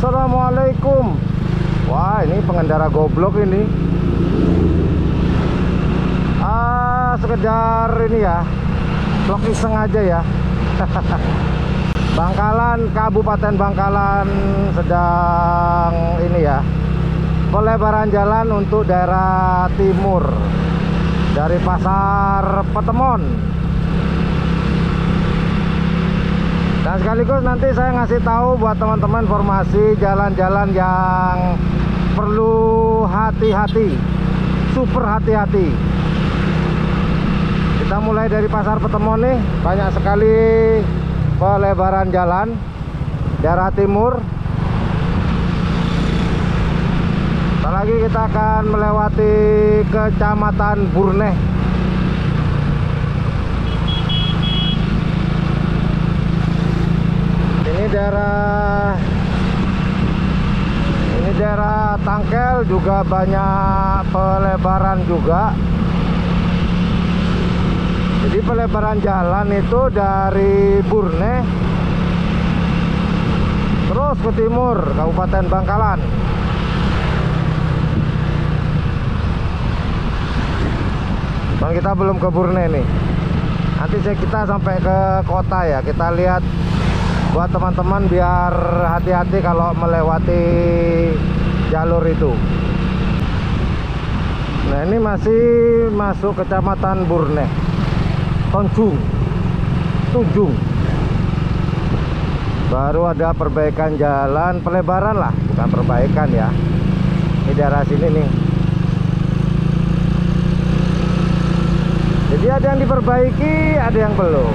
Assalamualaikum. Wah, ini pengendara goblok ini. Sekedar ini ya, vlog iseng aja ya. Bangkalan, Kabupaten Bangkalan sedang ini ya, pelebaran jalan untuk daerah timur dari Pasar Petemon. Dan sekaligus nanti saya ngasih tahu buat teman-teman informasi jalan-jalan yang perlu hati-hati, super hati-hati. Kita mulai dari Pasar Petemon nih, banyak sekali pelebaran jalan daerah timur. Setelah lagi kita akan melewati Kecamatan Burneh. Ini daerah Tangkel juga banyak pelebaran juga. Jadi pelebaran jalan itu dari Burneh terus ke timur Kabupaten Bangkalan. Dan kita belum ke Burneh nih. Nanti kita sampai ke kota ya. Kita lihat buat teman-teman biar hati-hati kalau melewati jalur itu. Nah, ini masih masuk Kecamatan Burneh, Tunjung. Baru ada perbaikan jalan, pelebaran lah, bukan perbaikan ya. Ini daerah sini nih. Jadi ada yang diperbaiki, ada yang belum.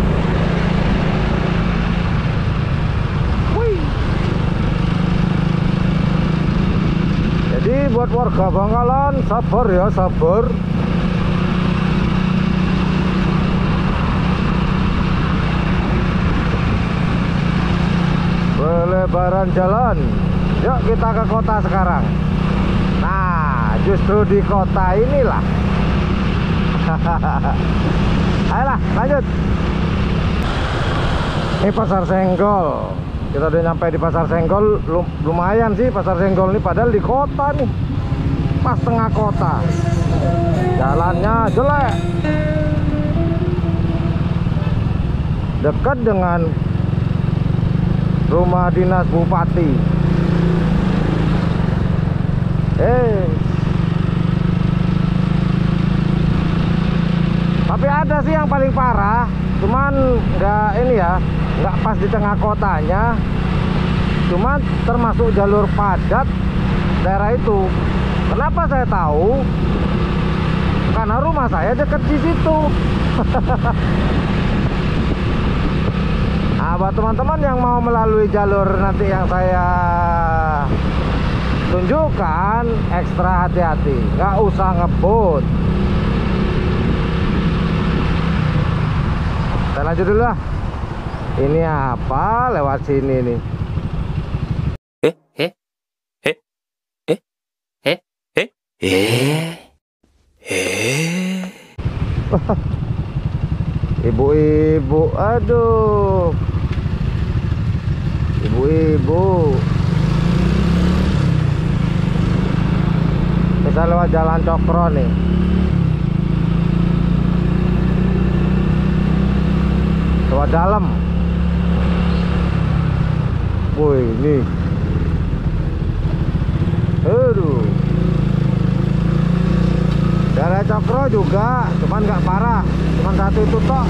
Jadi buat warga Bangkalan sabar ya, sabar. Pelebaran jalan. Yuk kita ke kota sekarang. Nah, justru di kota inilah. Ayolah, lanjut. Ini Pasar Senggol. Kita udah nyampe di Pasar Senggol. Lumayan sih Pasar Senggol ini, padahal di kota nih, pas tengah kota. Jalannya jelek, dekat dengan rumah dinas bupati. Tapi ada sih yang paling parah, cuman nggak ini ya, nggak pas di tengah kotanya, cuman termasuk jalur padat daerah itu. Kenapa saya tahu? Karena rumah saya dekat di situ. Nah, buat teman-teman yang mau melalui jalur nanti yang saya tunjukkan, ekstra hati-hati, nggak usah ngebut. Kita lanjut dulu lah. Ini apa lewat sini nih? Ibu-ibu, aduh. Ibu-ibu. Bisa lewat Jalan Cokro nih. Lewat dalam. Woi, ini. Aduh. Daerah Cokro juga, cuman nggak parah, cuman satu itu toh.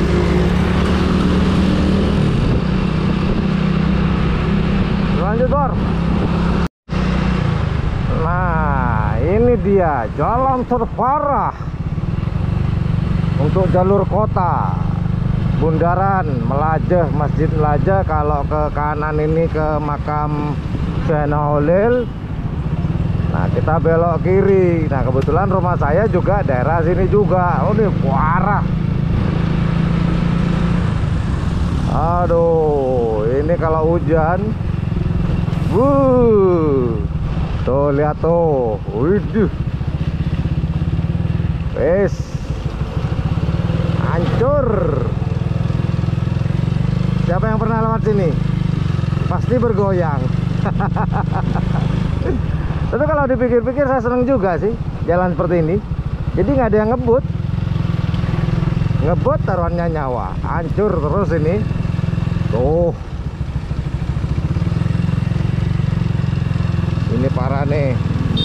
Lanjut, Bor. Nah, ini dia jalan terparah untuk jalur kota. Bundaran Melajah, Masjid Melajah. Kalau ke kanan ini ke makam Syena Holil. Nah, kita belok kiri. Nah, kebetulan rumah saya juga daerah sini juga. Oh, ini parah. Aduh, ini kalau hujan. Tuh, lihat tuh. Widih. Wes. Hancur. Siapa yang pernah lewat sini? Pasti bergoyang. Tapi kalau dipikir-pikir saya seneng juga sih jalan seperti ini. Jadi nggak ada yang ngebut. Ngebut taruhannya nyawa, hancur terus ini. Tuh. Ini parah nih.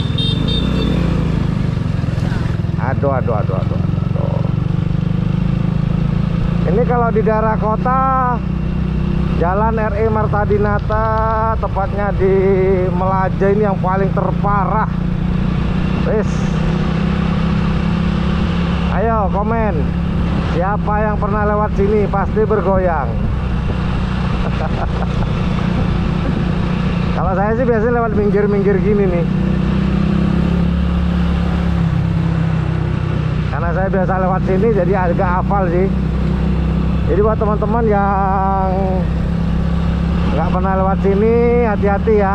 Aduh. Ini kalau di daerah kota, Jalan RE Marta Dinata, tepatnya di Melaja ini yang paling terparah. Wis. Ayo komen. Siapa yang pernah lewat sini pasti bergoyang. Kalau saya sih biasanya lewat minggir-minggir gini nih. Karena saya biasa lewat sini jadi agak hafal sih. Jadi buat teman-teman yang nggak pernah lewat sini, hati-hati ya.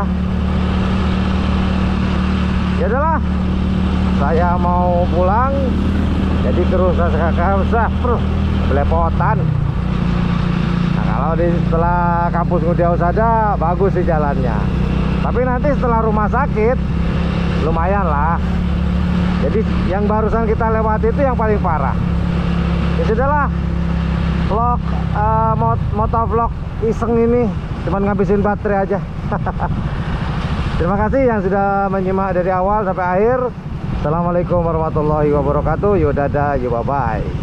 Ya udahlah, saya mau pulang. Jadi usah belepotan. Nah kalau setelah kampus Ngudi Husada bagus sih jalannya. Tapi nanti setelah rumah sakit lumayan lah. Jadi yang barusan kita lewati itu yang paling parah. Ya sudahlah, vlog motovlog iseng ini cuman ngabisin baterai aja. Terima kasih yang sudah menyimak dari awal sampai akhir. Assalamualaikum warahmatullahi wabarakatuh. Yuk dadah, yuk bye bye.